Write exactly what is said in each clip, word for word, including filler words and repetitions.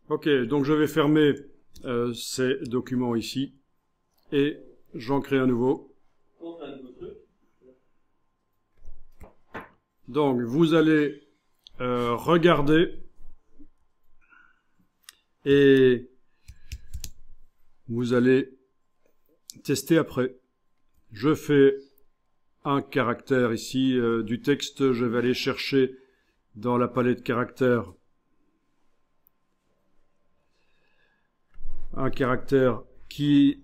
Ok, donc je vais fermer euh, ces documents ici et j'en crée un nouveau. Donc vous allez euh, regarder et vous allez tester après. Je fais un caractère ici euh, du texte, je vais aller chercher dans la palette caractères un caractère qui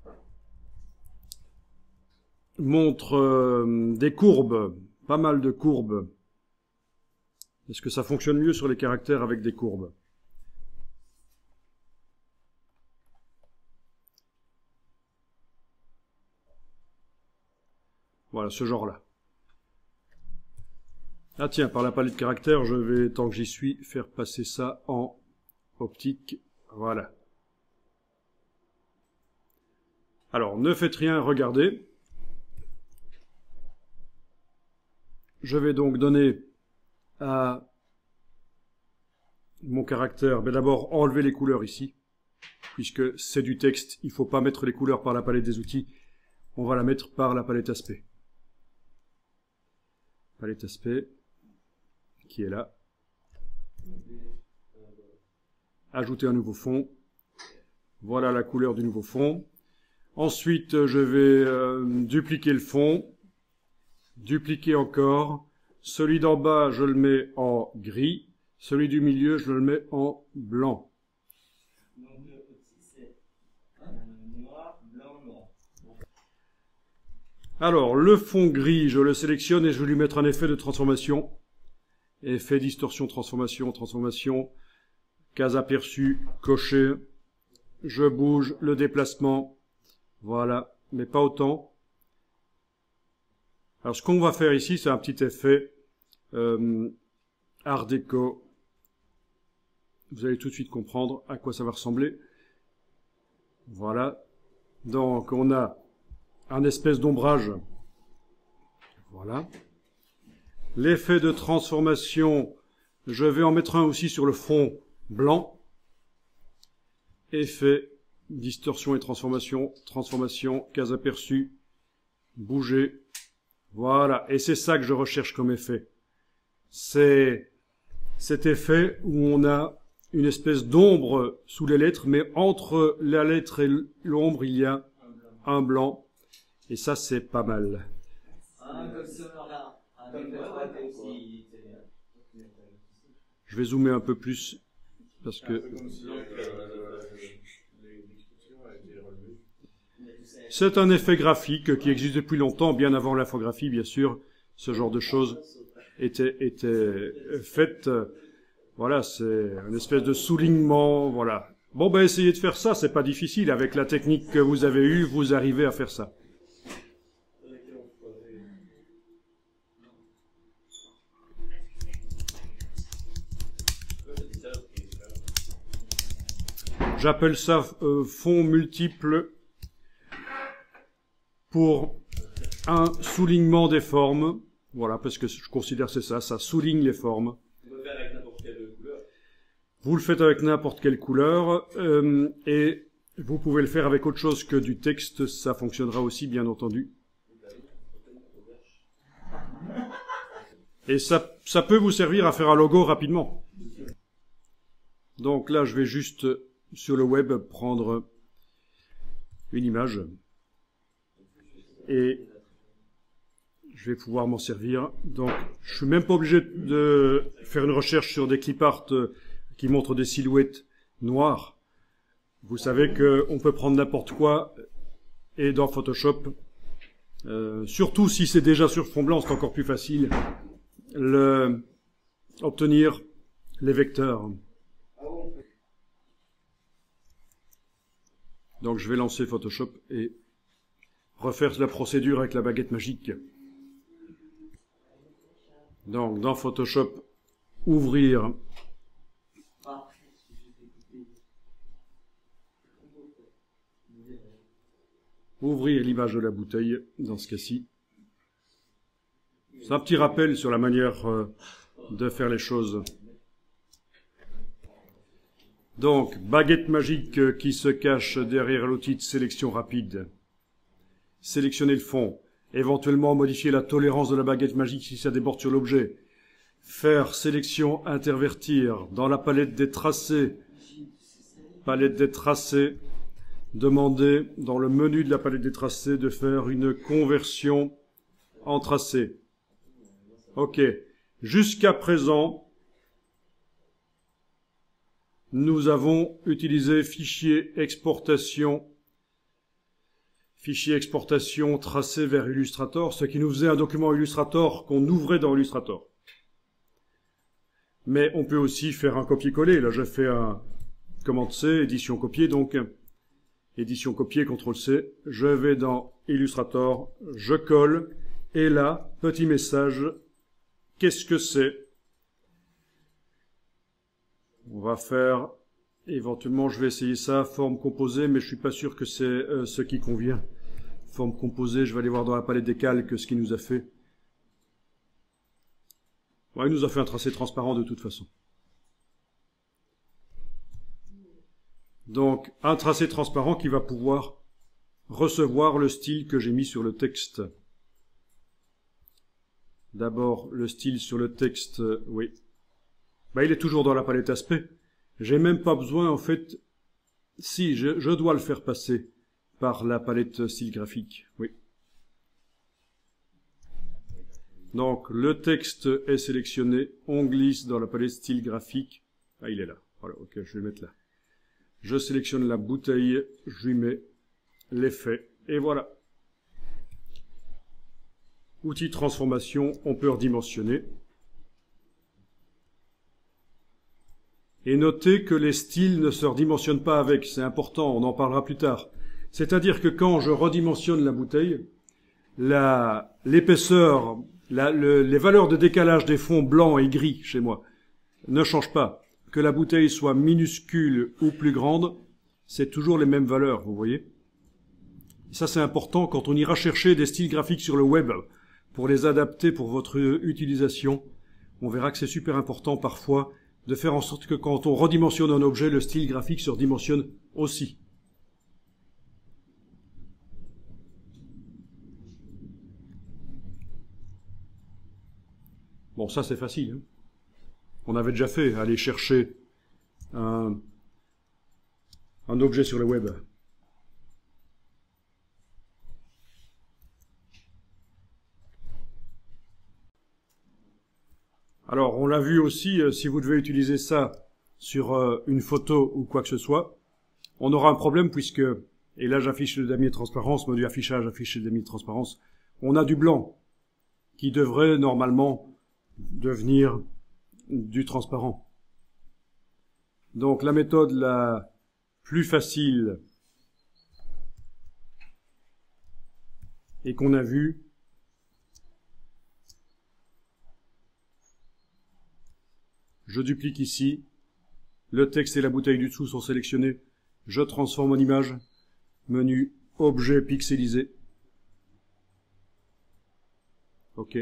montre euh, des courbes, pas mal de courbes. Est-ce que ça fonctionne mieux sur les caractères avec des courbes? Voilà, ce genre-là. Ah tiens, par la palette caractères, je vais, tant que j'y suis, faire passer ça en optique. Voilà. Alors, ne faites rien, regardez. Je vais donc donner à mon caractère, ben d'abord enlever les couleurs ici, puisque c'est du texte, il ne faut pas mettre les couleurs par la palette des outils, on va la mettre par la palette aspect. Palette aspect, qui est là. Ajouter un nouveau fond. Voilà la couleur du nouveau fond. Ensuite, je vais euh, dupliquer le fond. Dupliquer encore. Celui d'en bas, je le mets en gris. Celui du milieu, je le mets en blanc. Alors, le fond gris, je le sélectionne et je vais lui mettre un effet de transformation. Effet distorsion, transformation, transformation. Case aperçue, coché. Je bouge le déplacement. Voilà, mais pas autant. Alors, ce qu'on va faire ici, c'est un petit effet euh, Art déco. Vous allez tout de suite comprendre à quoi ça va ressembler. Voilà. Donc, on a un espèce d'ombrage. Voilà. L'effet de transformation, je vais en mettre un aussi sur le fond blanc. Effet, distorsion et transformation, transformation, case aperçue, bouger. Voilà. Et c'est ça que je recherche comme effet. C'est cet effet où on a une espèce d'ombre sous les lettres, mais entre la lettre et l'ombre, il y a un blanc. Et ça, c'est pas mal. Je vais zoomer un peu plus, parce que c'est un effet graphique qui existe depuis longtemps, bien avant l'infographie, bien sûr. Ce genre de choses était, était fait. Voilà, c'est une espèce de soulignement, voilà. Bon, ben, essayez de faire ça, c'est pas difficile. Avec la technique que vous avez eue, vous arrivez à faire ça. J'appelle ça euh, fond multiple pour un soulignement des formes. Voilà, parce que je considère que c'est ça, ça souligne les formes. Vous le faites avec n'importe quelle couleur, euh, et vous pouvez le faire avec autre chose que du texte, ça fonctionnera aussi, bien entendu. Et ça, ça peut vous servir à faire un logo rapidement. Donc là, je vais juste, sur le web, prendre une image, et je vais pouvoir m'en servir. Donc, je suis même pas obligé de faire une recherche sur des clip art qui montrent des silhouettes noires. Vous savez qu'on peut prendre n'importe quoi et dans Photoshop, euh, surtout si c'est déjà sur fond blanc, c'est encore plus facile, le, obtenir les vecteurs. Donc je vais lancer Photoshop et refaire la procédure avec la baguette magique. Donc dans Photoshop, ouvrir ouvrir l'image de la bouteille, dans ce cas-ci. C'est un petit rappel sur la manière euh, de faire les choses. Donc, baguette magique qui se cache derrière l'outil de sélection rapide. Sélectionner le fond. Éventuellement modifier la tolérance de la baguette magique si ça déborde sur l'objet. Faire sélection intervertir dans la palette des tracés. Palette des tracés. Demander dans le menu de la palette des tracés de faire une conversion en tracé. Ok. Jusqu'à présent, nous avons utilisé fichier exportation, fichier exportation tracé vers Illustrator, ce qui nous faisait un document Illustrator qu'on ouvrait dans Illustrator. Mais on peut aussi faire un copier-coller. Là, je fais un commande C, édition copier, donc édition copier, contrôle C. Je vais dans Illustrator, je colle, et là, petit message, qu'est-ce que c'est? On va faire, éventuellement, je vais essayer ça, forme composée, mais je suis pas sûr que c'est euh, ce qui convient. Forme composée, je vais aller voir dans la palette des calques ce qu'il nous a fait. Ouais, il nous a fait un tracé transparent de toute façon. Donc, un tracé transparent qui va pouvoir recevoir le style que j'ai mis sur le texte. D'abord, le style sur le texte, euh, oui. Ben, il est toujours dans la palette aspect. J'ai même pas besoin, en fait, si, je, je dois le faire passer par la palette style graphique, oui. Donc, le texte est sélectionné, on glisse dans la palette style graphique. Ah, il est là. Voilà, ok, je vais le mettre là. Je sélectionne la bouteille, je lui mets l'effet, et voilà. Outil transformation, on peut redimensionner. Et notez que les styles ne se redimensionnent pas avec, c'est important, on en parlera plus tard. C'est-à-dire que quand je redimensionne la bouteille, la, l'épaisseur, la, le, les valeurs de décalage des fonds blancs et gris chez moi ne changent pas. Que la bouteille soit minuscule ou plus grande, c'est toujours les mêmes valeurs, vous voyez. Et ça, c'est important quand on ira chercher des styles graphiques sur le web pour les adapter pour votre utilisation. On verra que c'est super important parfois de faire en sorte que quand on redimensionne un objet, le style graphique se redimensionne aussi. Bon, ça c'est facile. Hein. On avait déjà fait, aller chercher un, un objet sur le web. Alors, on l'a vu aussi, euh, si vous devez utiliser ça sur euh, une photo ou quoi que ce soit, on aura un problème puisque, et là j'affiche le damier de transparence, mode affichage, affiche le damier de transparence, on a du blanc qui devrait normalement devenir du transparent. Donc la méthode la plus facile et qu'on a vue, je duplique ici, le texte et la bouteille du dessous sont sélectionnés, je transforme en image, menu objet pixelisé. OK.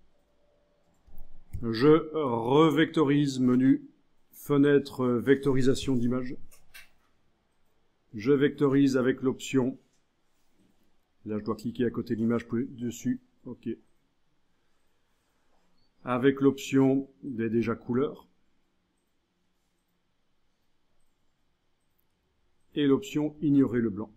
Je revectorise, menu fenêtre vectorisation d'image. Je vectorise avec l'option. Là, je dois cliquer à côté de l'image dessus. OK. Avec l'option des déjà couleurs. Et l'option ignorer le blanc.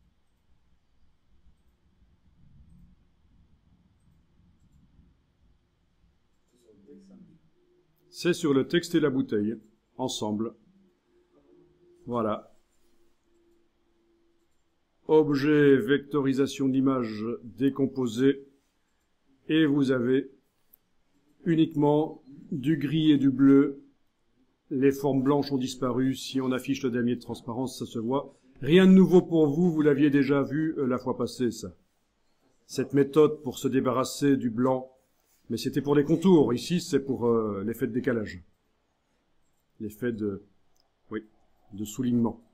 C'est sur le texte et la bouteille, ensemble. Voilà. Objet vectorisation d'image décomposé. Et vous avez uniquement du gris et du bleu. Les formes blanches ont disparu. Si on affiche le damier de transparence, ça se voit. Rien de nouveau pour vous, vous l'aviez déjà vu euh, la fois passée, ça. Cette méthode pour se débarrasser du blanc. Mais c'était pour les contours. Ici, c'est pour euh, l'effet de décalage. L'effet de, oui, de soulignement.